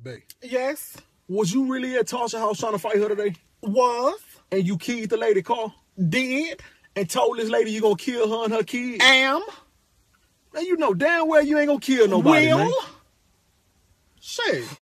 Bae. Yes. Was you really at Tasha's house trying to fight her today? Was. And you killed the lady car? Did. And told this lady you gonna kill her and her kid? Am. Man, you know damn well you ain't gonna kill nobody, man. Shit.